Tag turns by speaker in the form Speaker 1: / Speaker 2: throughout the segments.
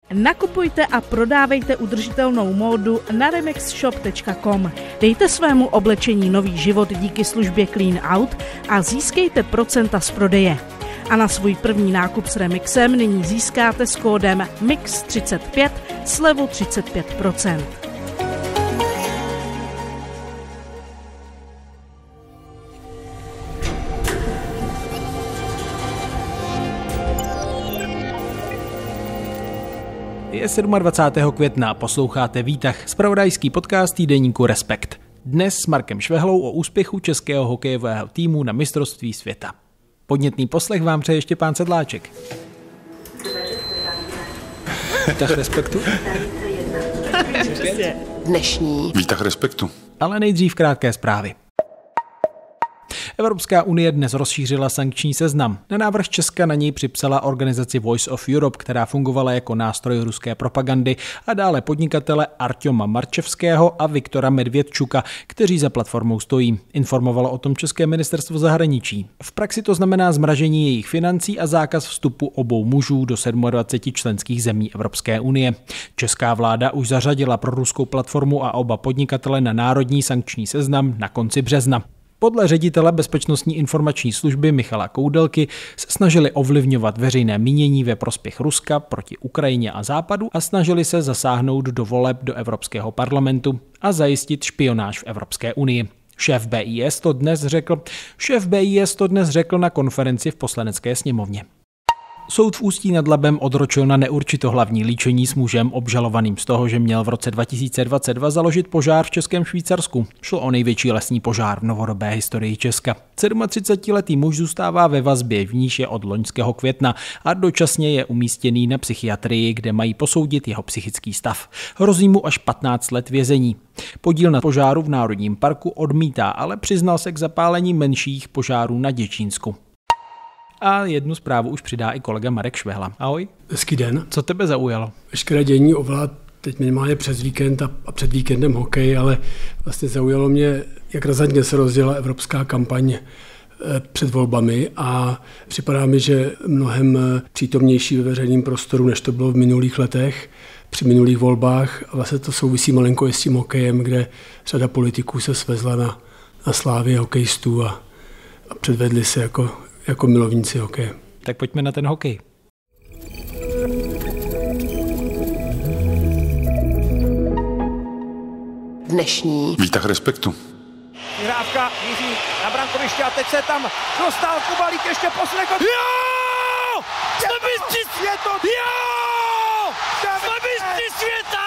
Speaker 1: Nakupujte a prodávejte udržitelnou módu na remexshop.com. Dejte svému oblečení nový život díky službě Clean Out a získejte procenta z prodeje. A na svůj první nákup s Remixem nyní získáte s kódem MIX35 slevu 35%.
Speaker 2: Je 27. května a posloucháte Výtah, zpravodajský podcast týdeníku Respekt. Dnes s Markem Švehlou o úspěchu českého hokejového týmu na mistrovství světa. Podnětný poslech vám přeje Štěpán Sedláček. Výtah Respektu.
Speaker 3: Dnešní
Speaker 4: Výtah Respektu.
Speaker 2: Ale nejdřív krátké zprávy. Evropská unie dnes rozšířila sankční seznam. Na návrh Česka na něj připsala organizaci Voice of Europe, která fungovala jako nástroj ruské propagandy, a dále podnikatele Arťoma Marčevského a Viktora Medvědčuka, kteří za platformou stojí. Informovalo o tom České ministerstvo zahraničí. V praxi to znamená zmražení jejich financí a zákaz vstupu obou mužů do 27 členských zemí Evropské unie. Česká vláda už zařadila pro ruskou platformu a oba podnikatele na národní sankční seznam na konci března. Podle ředitele Bezpečnostní informační služby Michala Koudelky se snažili ovlivňovat veřejné mínění ve prospěch Ruska proti Ukrajině a Západu a snažili se zasáhnout do voleb do Evropského parlamentu a zajistit špionáž v Evropské unii. Šéf BIS to dnes řekl na konferenci v Poslanecké sněmovně. Soud v Ústí nad Labem odročil na neurčitohlavní líčení s mužem obžalovaným z toho, že měl v roce 2022 založit požár v Českém Švýcarsku. Šlo o největší lesní požár v novodobé historii Česka. 37letý muž zůstává ve vazbě, v níž je od loňského května a dočasně je umístěný na psychiatrii, kde mají posoudit jeho psychický stav. Hrozí mu až 15 let vězení. Podíl na požáru v Národním parku odmítá, ale přiznal se k zapálení menších požárů na Děčínsku. A jednu zprávu už přidá i kolega Marek Švehla. Ahoj.
Speaker 5: Hezký den.
Speaker 2: Co tebe zaujalo?
Speaker 5: Veškeré dění ovlád teď minimálně přes víkend a před víkendem hokej, ale vlastně zaujalo mě, jak razantně se rozděla evropská kampaň před volbami a připadá mi, že mnohem přítomnější ve veřejném prostoru, než to bylo v minulých letech, při minulých volbách. A vlastně to souvisí malinko i s tím hokejem, kde řada politiků se svezla na slávě hokejistů a předvedli se jako milovníci hokeje.
Speaker 2: Tak pojďme na ten hokej.
Speaker 3: dnešní
Speaker 4: Výtah Respektu.
Speaker 6: Vyhrávka míří na brankoviště a teď se tam dostal Kubalík, ještě poslech. Jo! Jsme mistři světa! Jo! Jsme mistři světa!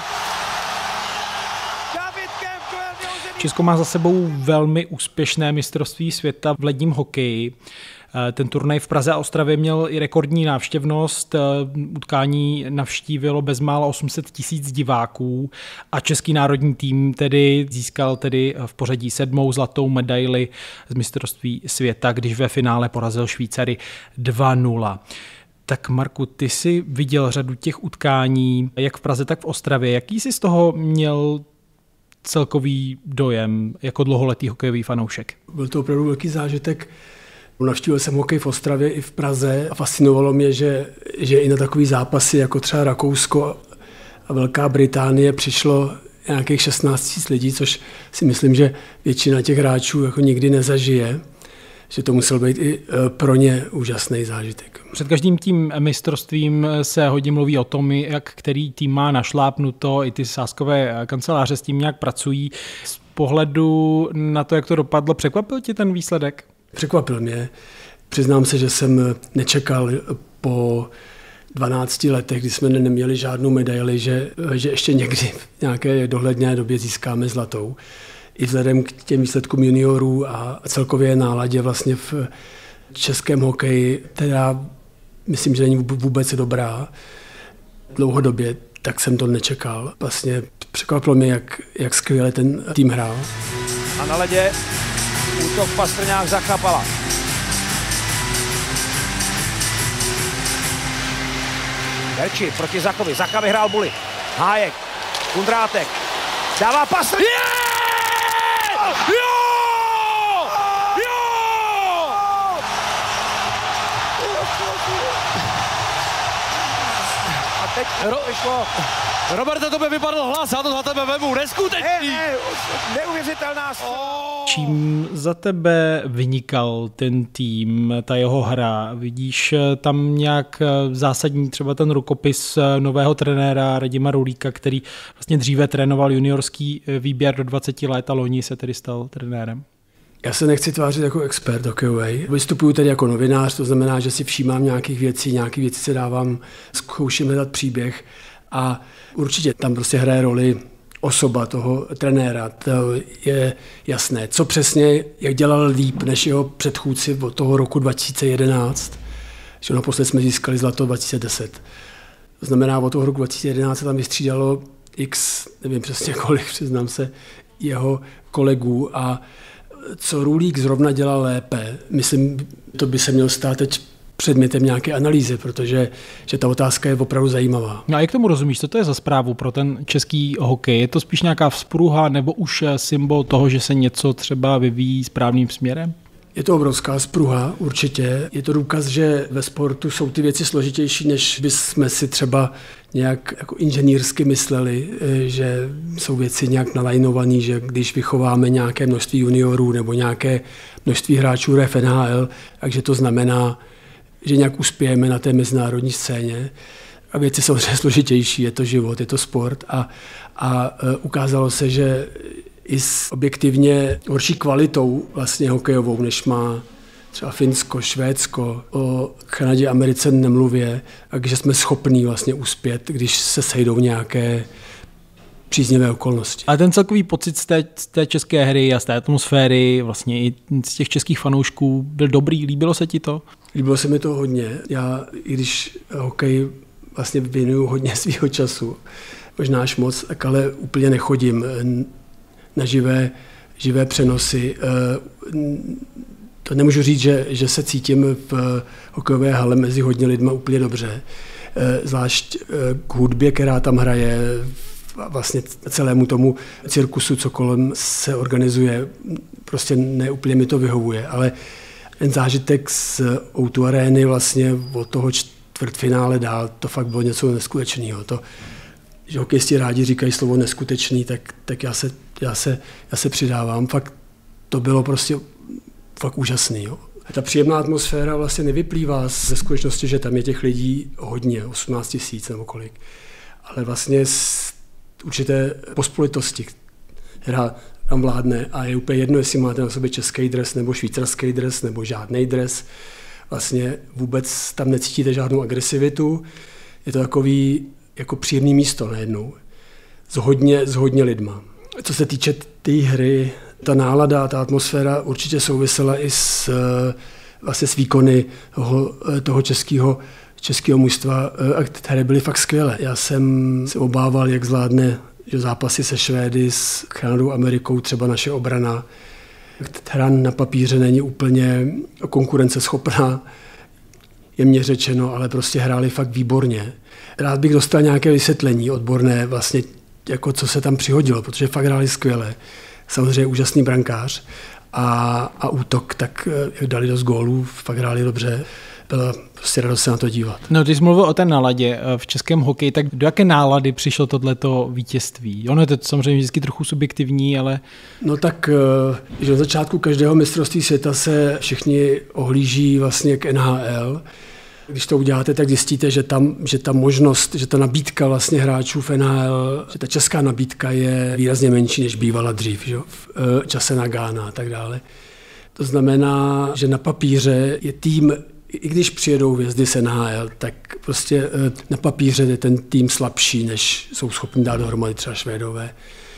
Speaker 2: Česko má za sebou velmi úspěšné mistrovství světa v ledním hokeji. Ten turnaj v Praze a Ostravě měl i rekordní návštěvnost. Utkání navštívilo bezmála 800 000 diváků a český národní tým získal v pořadí 7. zlatou medaili z mistrovství světa, když ve finále porazil Švýcary 2-0. Tak Marku, ty jsi viděl řadu těch utkání, jak v Praze, tak v Ostravě. Jaký jsi z toho měl celkový dojem jako dlouholetý hokejový fanoušek?
Speaker 5: Byl to opravdu velký zážitek. Navštívil jsem hokej v Ostravě i v Praze a fascinovalo mě, že i na takový zápasy jako třeba Rakousko a Velká Británie přišlo nějakých 16 000 lidí, což si myslím, že většina těch hráčů jako nikdy nezažije, že to musel být i pro ně úžasný zážitek.
Speaker 2: Před každým tím mistrovstvím se hodně mluví o tom, jak který tým má našlápnuto, i ty sázkové kanceláře s tím nějak pracují. Z pohledu na to, jak to dopadlo, překvapil tě ten výsledek?
Speaker 5: Překvapil mě. Přiznám se, že jsem nečekal po 12 letech, kdy jsme neměli žádnou medaili, že ještě někdy v nějaké dohledné době získáme zlatou. I vzhledem k těm výsledkům juniorů a celkově náladě vlastně v českém hokeji, která myslím, že není vůbec dobrá dlouhodobě, tak jsem to nečekal. Vlastně překvapilo mě, jak skvěle ten tým hrál.
Speaker 6: A na ledě útok Pastrňák Zachrapala. Verči proti Zachovi. Zacha vyhrál Buli. Hájek. Kundrátek. Dává Pastrňák. Jo! Jo! A teď teď vyšlo.
Speaker 4: Roberte, to by vypadl hlas, já to za tebe vemu, neskutečný!
Speaker 6: Neuvěřitelná.
Speaker 2: Čím za tebe vynikal ten tým, ta jeho hra? Vidíš tam nějak zásadní třeba ten rukopis nového trenéra Radima Roulíka, který vlastně dříve trénoval juniorský výběr do 20 let a loni se tedy stal trenérem?
Speaker 5: Já se nechci tvářit jako expert hokejový. Vystupuju tedy jako novinář, to znamená, že si všímám nějaké věci se dávám, zkouším hledat příběh a určitě tam prostě hraje roli osoba toho trenéra, to je jasné. Co přesně, jak dělal líp než jeho předchůdci od toho roku 2011, že naposled jsme získali zlato 2010. To znamená, od toho roku 2011 se tam vystřídalo nevím přesně kolik, přiznám se, jeho kolegů a co Roulík zrovna dělal lépe, myslím, to by se mělo stát teď předmětem nějaké analýzy, protože že ta otázka je opravdu zajímavá.
Speaker 2: No a jak tomu rozumíš, co to je za zprávu pro ten český hokej? Je to spíš nějaká vzpruha nebo už symbol toho, že se něco třeba vyvíjí správným směrem?
Speaker 5: Je to obrovská vzpruha, určitě. Je to důkaz, že ve sportu jsou ty věci složitější, než bychom si třeba nějak jako inženýrsky mysleli, že jsou věci nějak nalajnované, že když vychováme nějaké množství juniorů nebo nějaké množství hráčů v NHL, takže to znamená, že nějak uspějeme na té mezinárodní scéně. A věci jsou složitější, je to život, je to sport a ukázalo se, že i s objektivně horší kvalitou vlastně hokejovou, než má třeba Finsko, Švédsko, o Kanadě, Americe nemluvě, a že jsme schopní vlastně uspět, když se sejdou nějaké příznivé okolnosti.
Speaker 2: A ten celkový pocit z té české hry a z té atmosféry, vlastně i z těch českých fanoušků byl dobrý, líbilo se ti to?
Speaker 5: Líbilo se mi to hodně. Já, i když hokej vlastně věnuju hodně svého času, možná až moc, tak ale úplně nechodím na živé přenosy. To nemůžu říct, že se cítím v hokejové hale mezi hodně lidma úplně dobře. Zvlášť k hudbě, která tam hraje, vlastně celému tomu cirkusu, co kolem se organizuje, prostě neúplně mi to vyhovuje, ale ten zážitek z O2 Arény vlastně od toho čtvrtfinále dál, to fakt bylo něco neskutečného. To, že hokejisti rádi říkají slovo neskutečný, tak já se přidávám. Fakt to bylo prostě fakt úžasný. Jo. Ta příjemná atmosféra vlastně nevyplývá ze skutečnosti, že tam je těch lidí hodně, 18 000 nebo kolik, ale vlastně z určité pospolitosti, která tam vládne a je úplně jedno, jestli máte na sobě český dres nebo švýcarský dres nebo žádný dres. Vlastně vůbec tam necítíte žádnou agresivitu. Je to takový jako příjemný místo najednou. S hodně lidma. Co se týče té hry, ta nálada, ta atmosféra určitě souvisela i s výkony toho českého mužstva, které byly fakt skvělé. Já jsem se obával, jak zvládne zápasy se Švédy, s Kanadou, Amerikou, třeba naše obrana, která na papíře není úplně konkurenceschopná, jemně řečeno, ale prostě hráli fakt výborně. Rád bych dostal nějaké vysvětlení odborné, vlastně, jako co se tam přihodilo, protože fakt hráli skvěle. Samozřejmě úžasný brankář a útok, tak jak dali dost gólů, fakt hráli dobře. Byla prostě radost se na to dívat.
Speaker 2: No, když jsi mluvil o té náladě v českém hokeji, tak do jaké nálady přišlo tohleto vítězství? Ono je to samozřejmě vždycky trochu subjektivní, ale... No tak,
Speaker 5: že na začátku každého mistrovství světa se všichni ohlíží vlastně k NHL. Když to uděláte, tak zjistíte, že ta možnost, že ta nabídka vlastně hráčů v NHL, že ta česká nabídka je výrazně menší, než bývala dřív, že? V čase Nagana a tak dále. To znamená, že na papíře je tým, i když přijedou hvězdy z NHL, tak prostě na papíře je ten tým slabší, než jsou schopni dát dohromady třeba Švédové.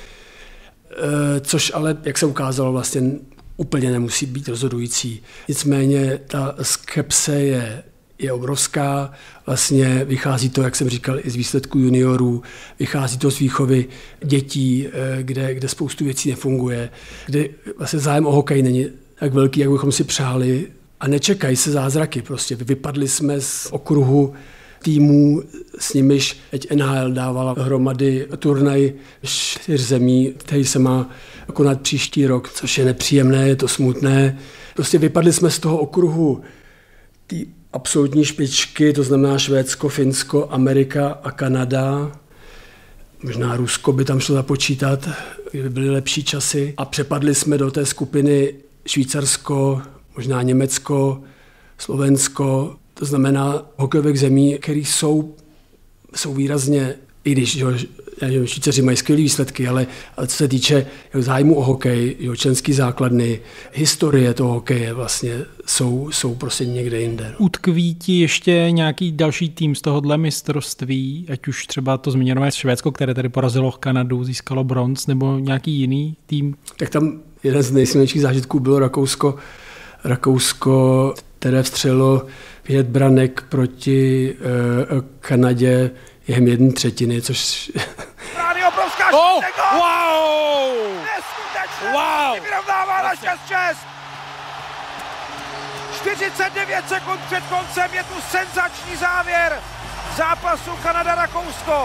Speaker 5: Což ale, jak se ukázalo, vlastně úplně nemusí být rozhodující. Nicméně ta skepse je obrovská, vlastně vychází to, jak jsem říkal, i z výsledků juniorů, vychází to z výchovy dětí, kde spoustu věcí nefunguje, kde vlastně zájem o hokej není tak velký, jak bychom si přáli a nečekají se zázraky. Prostě vypadli jsme z okruhu týmů, s nimiž teď NHL dávala hromady turnaj 4 zemí, který se má konat příští rok, což je nepříjemné, je to smutné. Prostě vypadli jsme z toho okruhu absolutní špičky, to znamená Švédsko, Finsko, Amerika a Kanada. Možná Rusko by tam šlo započítat, kdyby byly lepší časy. A přepadli jsme do té skupiny Švýcarsko, možná Německo, Slovensko. To znamená hokejových zemí, které jsou výrazně, i když Švýcaři mají skvělé výsledky, ale co se týče zájmu o hokej, členský základny, historie toho hokeje vlastně jsou prostě někde jinde.
Speaker 2: Utkví ti ještě nějaký další tým z tohohle mistrovství, ať už třeba to zmíněné Švédsko, které tady porazilo Kanadu, získalo bronz, nebo nějaký jiný tým?
Speaker 5: Tak tam jeden z nejsilnějších zážitků bylo Rakousko, které vstřelilo 5 branek proti Kanadě během 1/3, což...
Speaker 6: Brány obrovská štěko!
Speaker 4: Wow!
Speaker 6: Neskutečné!
Speaker 4: Wow!
Speaker 6: Vyrovnává na 6-6! 49 sekund před koncem, je tu senzační závěr zápasu Kanada-Rakousko.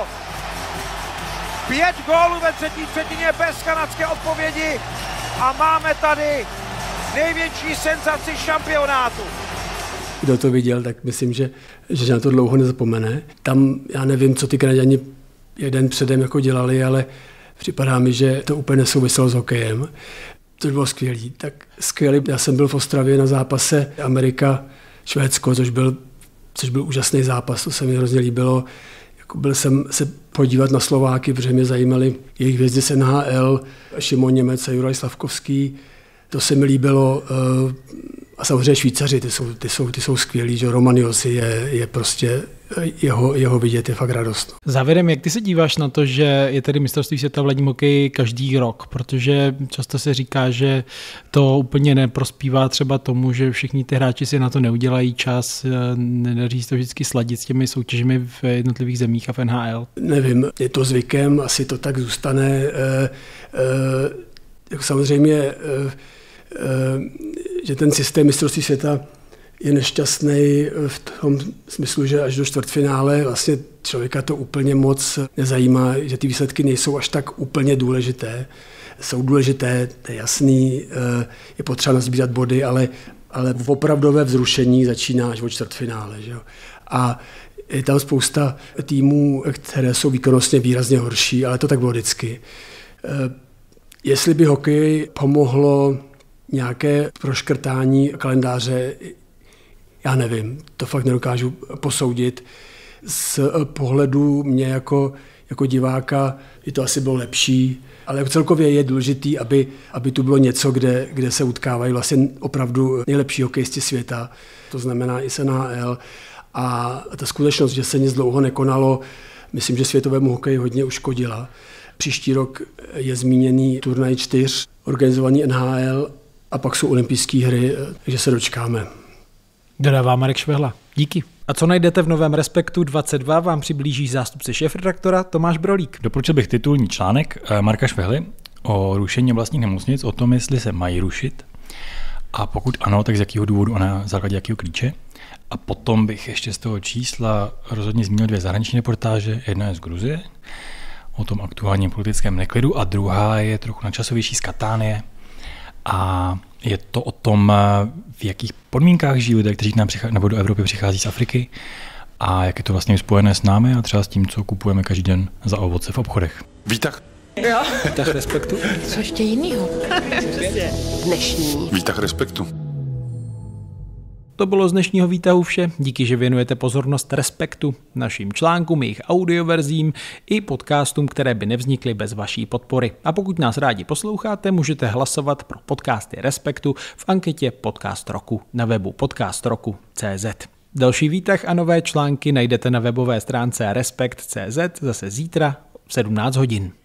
Speaker 6: 5 gólů ve třetí třetině bez kanadské odpovědi a máme tady největší senzaci šampionátu.
Speaker 5: Kdo to viděl, tak myslím, že na to dlouho nezapomene. Tam, já nevím, co ty Kanaďani jeden předem jako dělali, ale připadá mi, že to úplně nesouviselo s hokejem. To bylo skvělý. Tak skvělý. Já jsem byl v Ostravě na zápase Amerika-Švédsko, což byl úžasný zápas, to se mi hrozně líbilo. Jako byl jsem se podívat na Slováky, protože mě zajímaly jejich hvězdy z NHL, Šimon Němec a Juraj Slavkovský. To se mi líbilo. A samozřejmě Švýcaři, ty jsou skvělí, že Roman Josi je prostě, jeho vidět je fakt radost.
Speaker 2: Závěrem, jak ty se díváš na to, že je tedy mistrovství světa v ledním hokeji každý rok, protože často se říká, že to úplně neprospívá třeba tomu, že všichni ty hráči si na to neudělají čas, nedaří se to vždycky sladit s těmi soutěžemi v jednotlivých zemích a v NHL?
Speaker 5: Nevím, je to zvykem, asi to tak zůstane. Samozřejmě že ten systém mistrovství světa je nešťastný v tom smyslu, že až do čtvrtfinále vlastně člověka to úplně moc nezajímá, že ty výsledky nejsou až tak úplně důležité. Jsou důležité, to je jasný, je potřeba nasbírat body, ale v opravdové vzrušení začíná až od čtvrtfinále. Že jo? A je tam spousta týmů, které jsou výkonnostně výrazně horší, ale to tak bylo vždycky. Jestli by hokej pomohlo nějaké proškrtání kalendáře, já nevím, to fakt nedokážu posoudit. Z pohledu mě jako diváka by to asi bylo lepší, ale celkově je důležitý, aby tu bylo něco, kde se utkávají vlastně opravdu nejlepší hokejisti světa, to znamená i NHL. A ta skutečnost, že se nic dlouho nekonalo, myslím, že světovému hokeji hodně uškodila. Příští rok je zmíněný turnaj 4, organizovaný NHL, a pak jsou olympijské hry, takže se dočkáme.
Speaker 2: Dodává Marek Švehla. Díky. A co najdete v novém Respektu 22, vám přiblíží zástupce šéfredaktora Tomáš Brolík.
Speaker 7: Doporučil bych titulní článek Marka Švehly o rušení oblastních nemocnic, o tom, jestli se mají rušit a pokud ano, tak z jakého důvodu a na základě jakého klíče. A potom bych ještě z toho čísla rozhodně zmínil 2 zahraniční reportáže. Jedna je z Gruzie, o tom aktuálním politickém neklidu, a druhá je trochu nadčasovější z Katánie. A je to o tom, v jakých podmínkách žijí lidé, kteří k nám nebo do Evropy přichází z Afriky, a jak je to vlastně spojené s námi a třeba s tím, co kupujeme každý den za ovoce v obchodech.
Speaker 8: Výtah.
Speaker 3: Jo.
Speaker 2: Výtah Respektu.
Speaker 3: Co ještě jinýho? Dnešní
Speaker 8: Výtah Respektu.
Speaker 2: To bylo z dnešního výtahu vše. Díky, že věnujete pozornost Respektu, našim článkům, jejich audioverzím i podcastům, které by nevznikly bez vaší podpory. A pokud nás rádi posloucháte, můžete hlasovat pro podcasty Respektu v anketě Podcast roku na webu podcastroku.cz. Další výtah a nové články najdete na webové stránce respekt.cz zase zítra v 17 hodin.